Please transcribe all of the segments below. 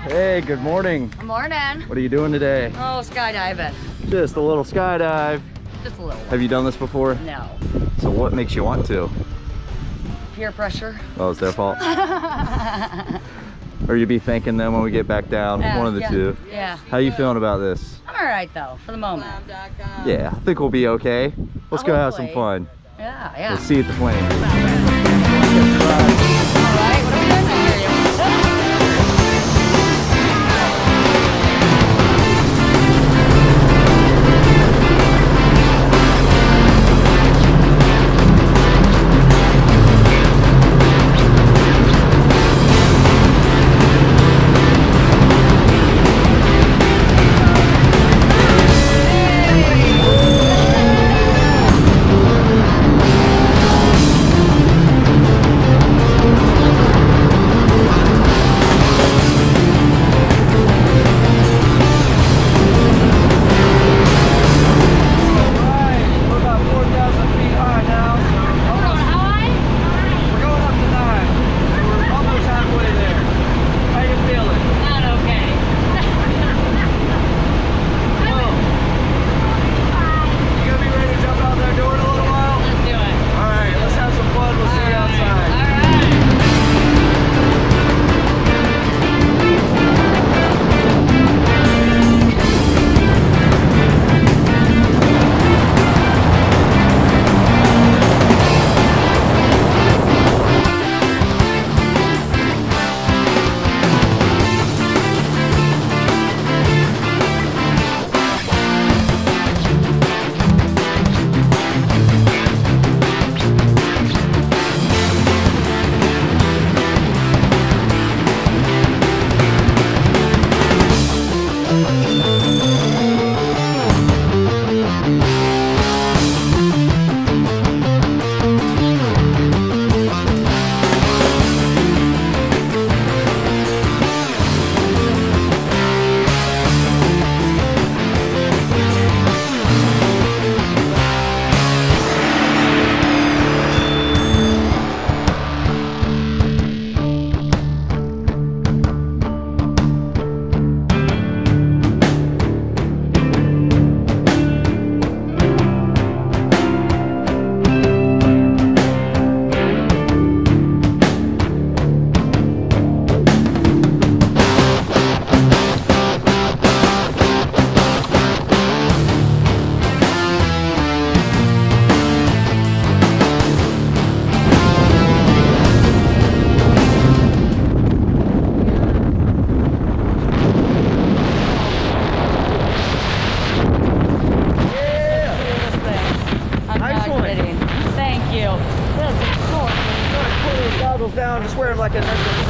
Hey, good morning. Good morning. What are you doing today? Oh, skydiving. Just a little skydive. Just a little one. Have you done this before? No. So what makes you want to? Peer pressure. Oh, it's their fault? Or you be thanking them when we get back down, one of the two. Yeah. How you feeling about this? I'm all right though, for the moment. Yeah, I think we'll be okay. Let's go have some Hopefully. fun. Yeah. We'll see you at the plane. All right, what are we doing here? Down, just wear them like a necklace.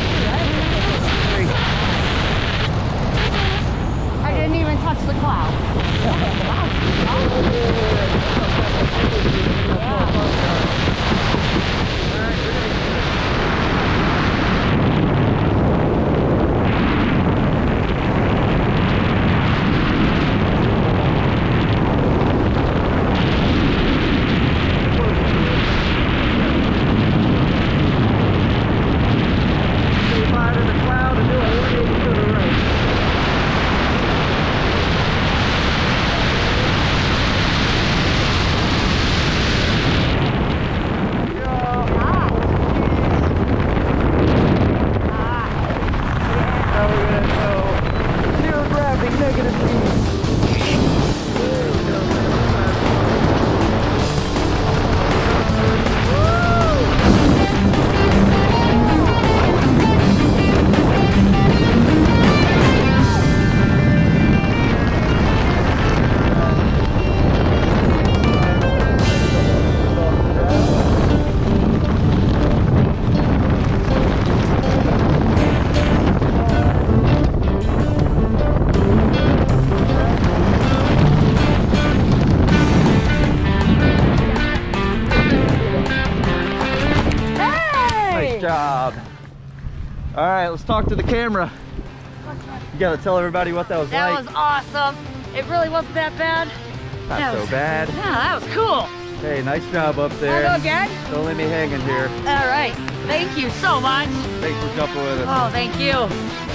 I didn't even touch the cloud. job. All right, let's talk to the camera. You gotta tell everybody what that was like. That was awesome. It really wasn't that bad. Not so bad. Yeah, that was cool. Hey, nice job up there. I'll go again? Don't leave me hanging here. All right. Thank you so much. Thanks for jumping with us. Oh, thank you.